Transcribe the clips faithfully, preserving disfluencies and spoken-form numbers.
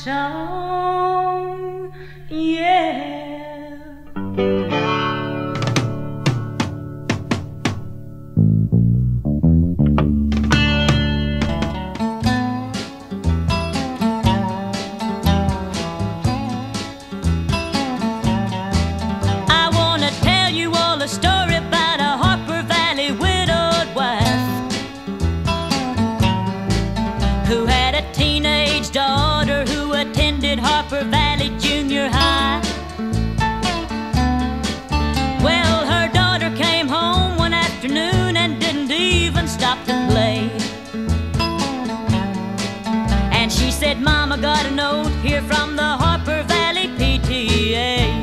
song, yeah. Who had a teenage daughter who attended Harper Valley Junior High. Well, her daughter came home one afternoon and didn't even stop to play. And she said, "Mama, got a note here from the Harper Valley P T A.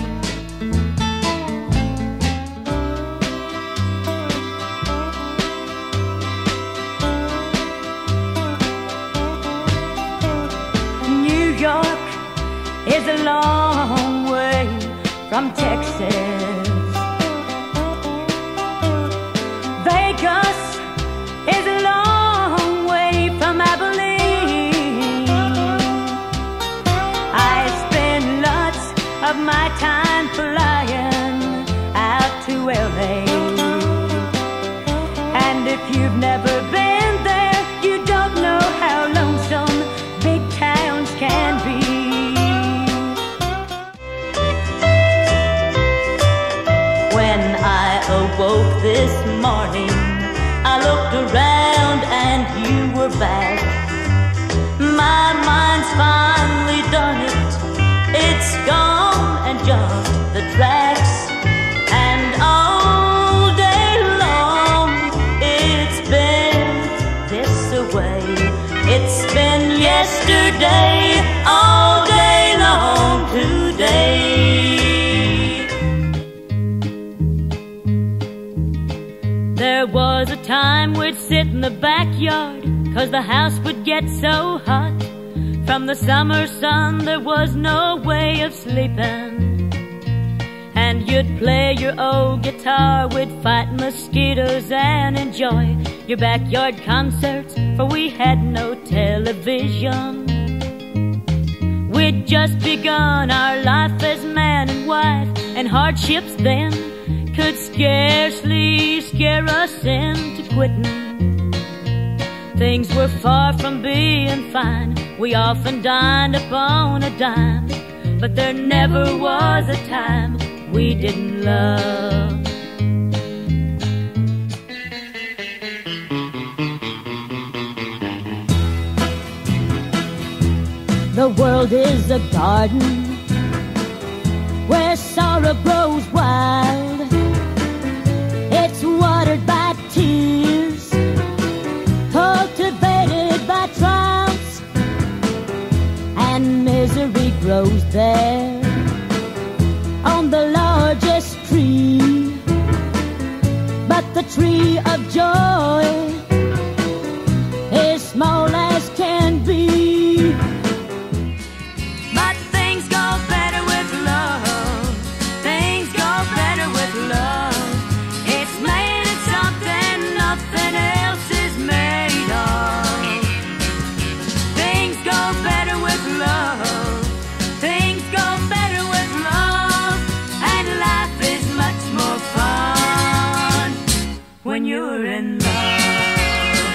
New York is a long way from Texas. Vegas is a long way from Abilene. I spend lots of my time flying out to L A. And if you've never been there, you don't know how lonesome big towns can be. When I awoke this morning, I looked around and you were back. My mind's finally done it. It's gone and jumped the tracks. And all day long, it's been this away. It's been yesterday, all day long today. There was a time we'd sit in the backyard, 'cause the house would get so hot. From the summer sun there was no way of sleeping. And you'd play your old guitar, we'd fight mosquitoes and enjoy your backyard concerts, for we had no television. We'd just begun our life as man and wife, and hardships then could scarcely scare us into quitting. Things were far from being fine. We often dined upon a dime, but there never was a time we didn't love. The world is a garden where sorrow grows wild. It's watered by tears, cultivated by triumphs, and misery grows there on the largest tree. But the tree of joy is small as can be. But things go better with love. Things go better with love. It's made of something nothing else is made of. Things go better with love. Things go better with love. And life is much more fun when you're in love.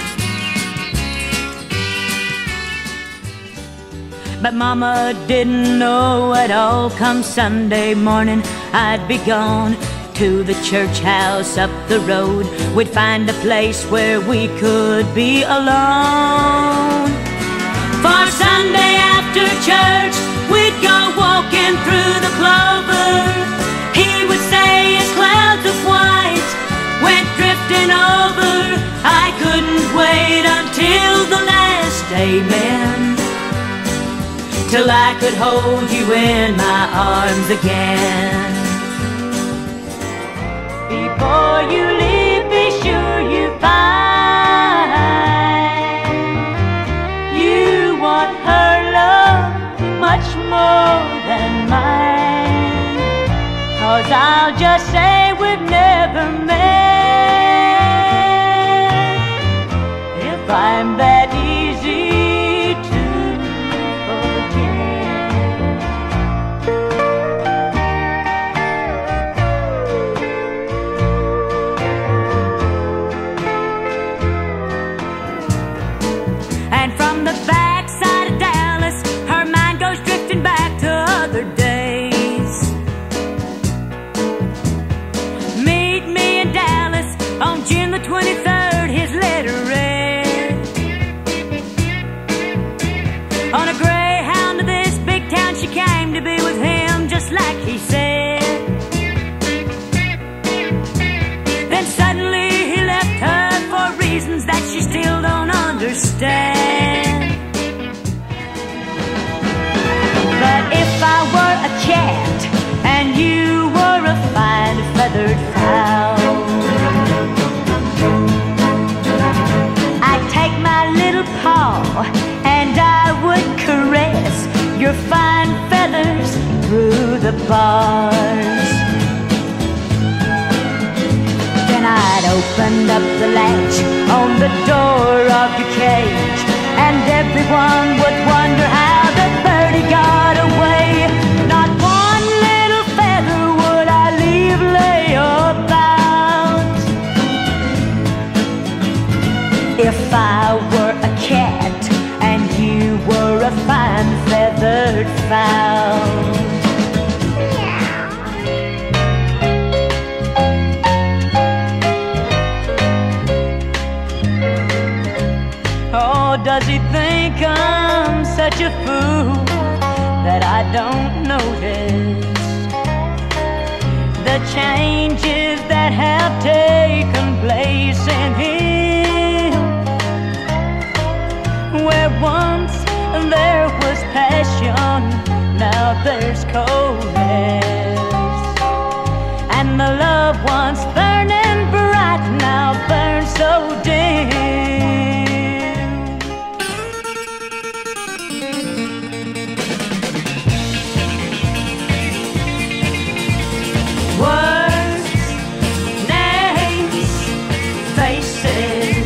But Mama didn't know at all. Come Sunday morning I'd be gone to the church house up the road. We'd find a place where we could be alone. For Sunday after church we'd go walking through the clover. He would say his clouds of white went drifting over. I couldn't wait until the last amen, till I could hold you in my arms again. Before you leave, be sure you find you want her love much more than mine. 'Cause I'll just say we've never met if I'm that easy to forget. she came to be with him just like he said. Then suddenly he left her for reasons that she still don't understand. But if I were a cat and you were a fine feathered fowl, I'd take my little paw and I would caress your fine feathers through the bars. Then I'd open up the latch on the door of your cage, and everyone would wonder how the birdie got away. Not one little feather would I leave lay about. If I were a cat and you were a fine feathered fowl. Oh, does he think I'm such a fool that I don't notice the changes that have taken place in him? Where once there was passion, now there's coldness, and the love once burning bright now burns so dim. Words, names, faces,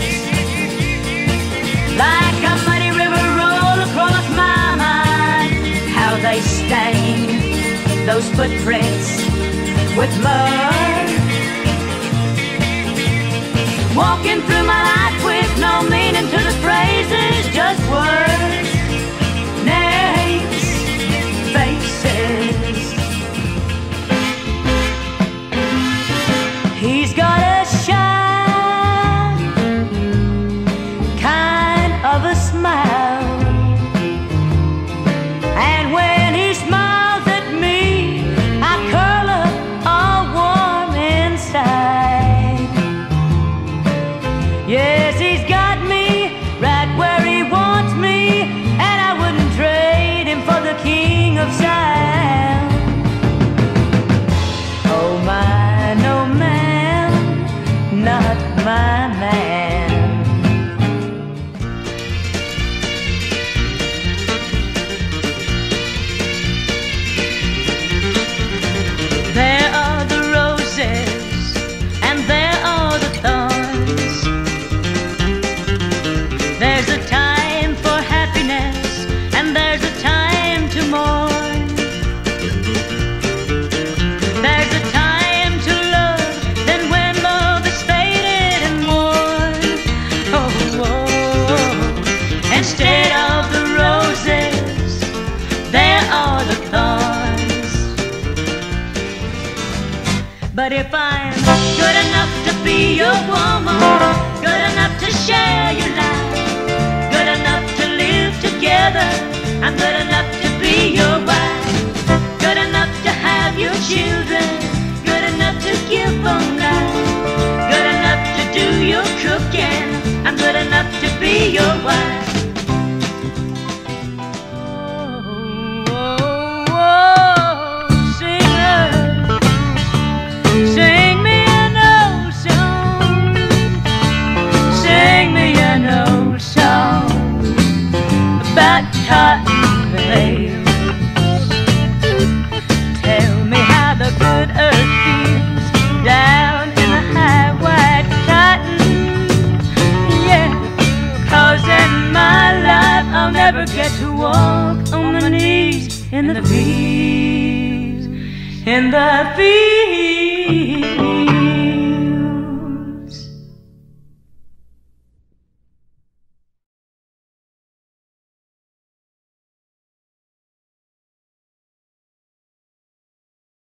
like a muddy river roll across my mind. How they stain those footprints with mud. Walking through my life with no meaning to the phrases, just words, names, faces. He's got a shy kind of a smile, and when he smiles at me, I curl up all warm inside. Yes, he's got me right where he wants me, and I wouldn't trade him for the king of Zion. Oh my, no man, not my man. There are the roses and there are the thorns. There's a time for happiness and there's a time to mourn. There's a time to love, then when love is faded and worn. Oh, oh. Instead of the roses, there are the thorns. But if I'm good enough to be your woman, good enough to share your life, good enough to live together, I'm good enough to be your wife, good enough to have your children, good enough to give them life, good enough to do your cooking, I'm good enough to be your wife. Oh, oh, oh, singer, sing me an old song, sing me an old song about cotton bales. Tell me how the good earth feels down in the high white cotton. Yeah, 'cause in my life I'll never get to walk on my knees in the fields, in the fields.